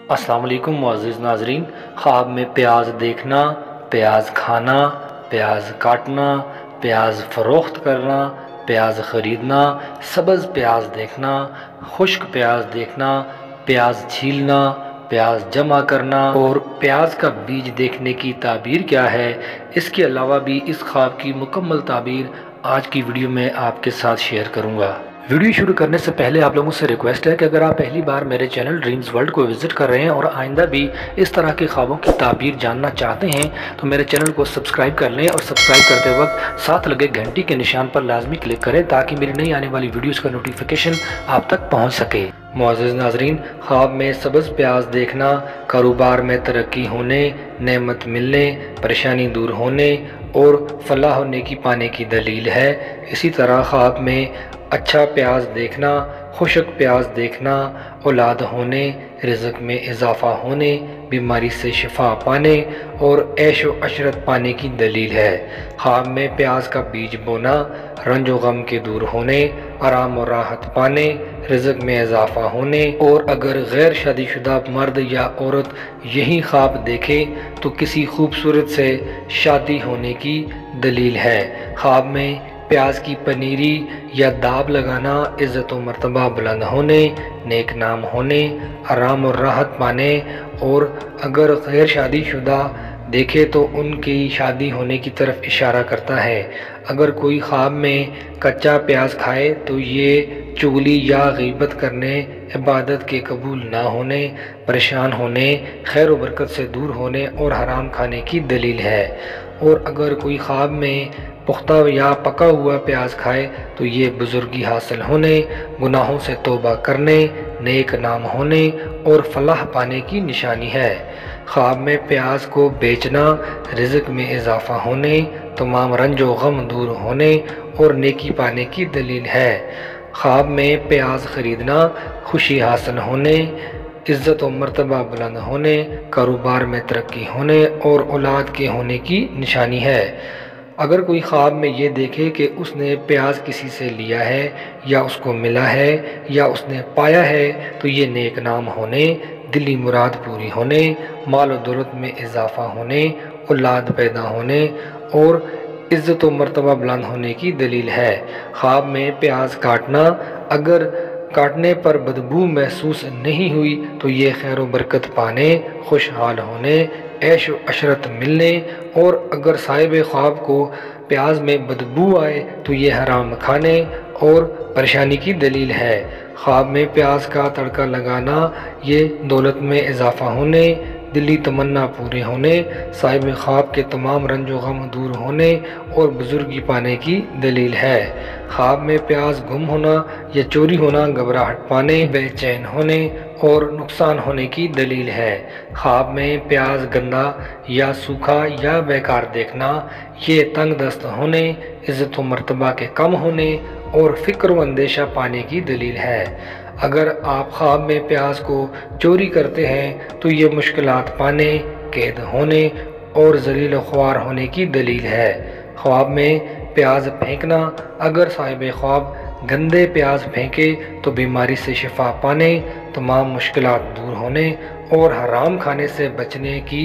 अस्सलाम वालेकुम मुअज़्ज़िज़ नाज़रीन। ख्वाब में प्याज देखना, प्याज खाना, प्याज काटना, प्याज फ़रोख्त करना, प्याज ख़रीदना, सब्ज़ प्याज देखना, खुश्क प्याज देखना, प्याज छीलना, प्याज जमा करना और प्याज का बीज देखने की ताबीर क्या है, इसके अलावा भी इस ख्वाब की मुकम्मल ताबीर आज की वीडियो में आपके साथ शेयर करूँगा। वीडियो शुरू करने से पहले आप लोगों से रिक्वेस्ट है कि अगर आप पहली बार मेरे चैनल ड्रीम्स वर्ल्ड को विज़िट कर रहे हैं और आइंदा भी इस तरह के ख्वाबों की ताबीर जानना चाहते हैं तो मेरे चैनल को सब्सक्राइब कर लें और सब्सक्राइब करते वक्त साथ लगे घंटी के निशान पर लाजमी क्लिक करें ताकि मेरी नई आने वाली वीडियोज़ का नोटिफिकेशन आप तक पहुँच सके। मुअज़्ज़िज़ नाज़रीन, ख्वाब में सब्ज़ प्याज देखना कारोबार में तरक्की होने, नेमत मिलने, परेशानी दूर होने और फलाह होने की पाने की दलील है। इसी तरह ख्वाब में अच्छा प्याज देखना, खुश्क प्याज देखना, औलाद होने, रिज़्क़ में इजाफ़ा होने, बीमारी से शिफा पाने और ऐश व अशरत पाने की दलील है। ख्वाब में प्याज का बीज बोना, रंज व गम के दूर होने, आराम और राहत पाने, रिज़्क़ में इजाफ़ा होने और अगर गैर शादीशुदा मर्द या औरत यही ख्वाब देखे तो किसी खूबसूरत से शादी होने की दलील है। ख्वाब में प्याज की पनीरी या दाब लगाना इज़्ज़त व मर्तबा बुलंद होने, नेक नाम होने, आराम और राहत पाने और अगर गैर शादीशुदा देखे तो उनकी शादी होने की तरफ इशारा करता है। अगर कोई ख्वाब में कच्चा प्याज खाए तो ये चुगली या गीबत करने, इबादत के कबूल ना होने, परेशान होने, खैर व बरकत से दूर होने और हराम खाने की दलील है। और अगर कोई ख्वाब में पुख्ता या पका हुआ प्याज खाए तो ये बुजुर्गी हासिल होने, गुनाहों से तौबा करने, नेक नाम होने और फलाह पाने की निशानी है। ख्वाब में प्याज को बेचना, रिज़्क़ में इजाफ़ा होने, तमाम रंज व गम दूर होने और नेकी पाने की दलील है। ख्वाब में प्याज ख़रीदना, खुशी हासिल होने, इज़्ज़त व मर्तबा बुलंद होने, कारोबार में तरक्की होने और औलाद के होने की निशानी है। अगर कोई ख्वाब में ये देखे कि उसने प्याज किसी से लिया है या उसको मिला है या उसने पाया है तो ये नेक नाम होने, दिली मुराद पूरी होने, माल और दौलत में इजाफ़ा होने, औलाद पैदा होने और इज़्ज़त व मर्तबा बुलंद होने की दलील है। ख्वाब में प्याज काटना, अगर काटने पर बदबू महसूस नहीं हुई तो ये खैर व बरकत पाने, खुशहाल होने, ऐश व अशरत मिलने और अगर साहिब ख्वाब को प्याज में बदबू आए तो ये हराम खाने और परेशानी की दलील है। ख्वाब में प्याज का तड़का लगाना ये दौलत में इजाफ़ा होने, दिली तमन्ना पूरे होने, साहिब ख्वाब के तमाम रंज व गम दूर होने और बुजुर्गी पाने की दलील है। ख्वाब में प्याज गुम होना या चोरी होना घबराहट पाने, बेचैन होने और नुकसान होने की दलील है। ख्वाब में प्याज गंदा या सूखा या बेकार देखना ये तंग दस्त होने, इज़्ज़त व मर्तबा के कम होने और फ़िक्र व अंदेशा पाने की दलील है। अगर आप ख्वाब में प्याज को चोरी करते हैं तो ये मुश्किलात पाने, कैद होने और ज़लील ख्वार होने की दलील है। ख्वाब में प्याज फेंकना, अगर साहिब ख्वाब गंदे प्याज फेंके तो बीमारी से शिफा पाने, तमाम मुश्किलात दूर होने और हराम खाने से बचने की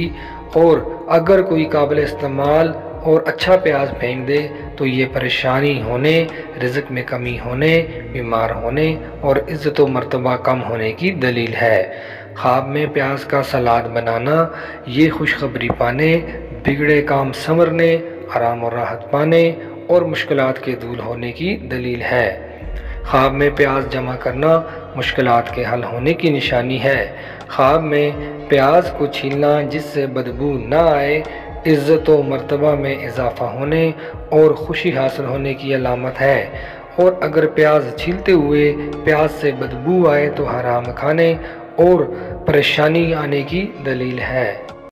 और अगर कोई काबिल इस्तेमाल और अच्छा प्याज फेंक दे तो ये परेशानी होने, रिज़्क़ में कमी होने, बीमार होने और इज़्ज़त व मर्तबा कम होने की दलील है। ख्वाब में प्याज का सलाद बनाना ये खुशखबरी पाने, बिगड़े काम संवरने, आराम और राहत पाने और मुश्किलात के दूर होने की दलील है। ख्वाब में प्याज जमा करना मुश्किलात के हल होने की निशानी है। ख्वाब में प्याज को छीलना जिससे बदबू ना आए, इज़्ज़त व मर्तबा में इजाफ़ा होने और खुशी हासिल होने की अलामत है। और अगर प्याज छीलते हुए प्याज से बदबू आए तो हराम खाने और परेशानी आने की दलील है।